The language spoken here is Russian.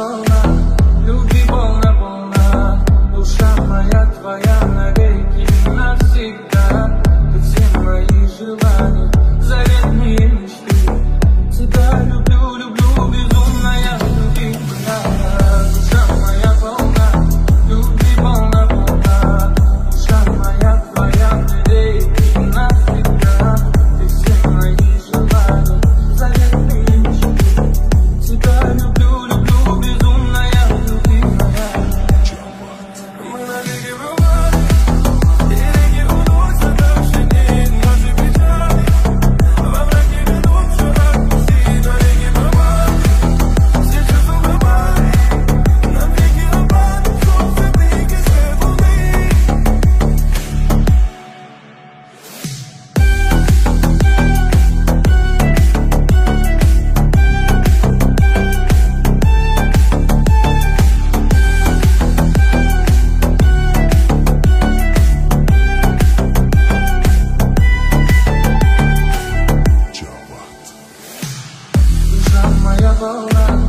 волна, любви полна, душа моя твоя навеки навсегда. Ты все мои желания, заветные мечты. Тебя люблю, люблю, безумная любимая. Душа моя полна, любви полна, душа моя твоя навеки навсегда. Ты все мои желания, заветные мечты. Тебя люблю, люблю, безумная любимая. Мы навеки бывали, и реки уносят наши дни, наши печали. Во мраке ведут все отпусти, навеки бывали, все чувства бывали. Навеки опали, собственные кисы волны. Душа моя полна,